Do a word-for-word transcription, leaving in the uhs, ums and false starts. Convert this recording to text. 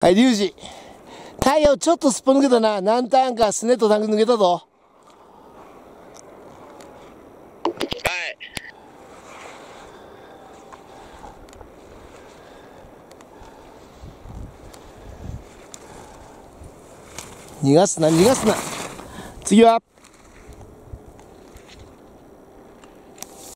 はい、リュウジ。太陽ちょっとすっぽ抜けたな。何ターンかスネットタンク抜けたぞ。 はい。 逃がすな、逃がすな。次は